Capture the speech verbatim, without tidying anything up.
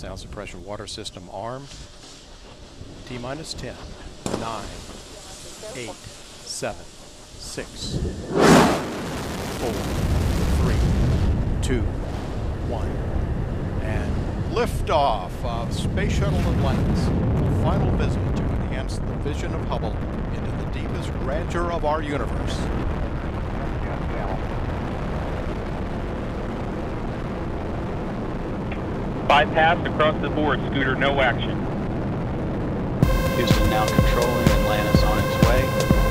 Sound suppression water system armed. T minus ten, nine, eight, seven, six, four, three, two, one, and liftoff of Space Shuttle Atlantis. A final visit to enhance the vision of Hubble into the deepest grandeur of our universe. Bypass across the board, Scooter, no action. Houston now controlling Atlantis on its way.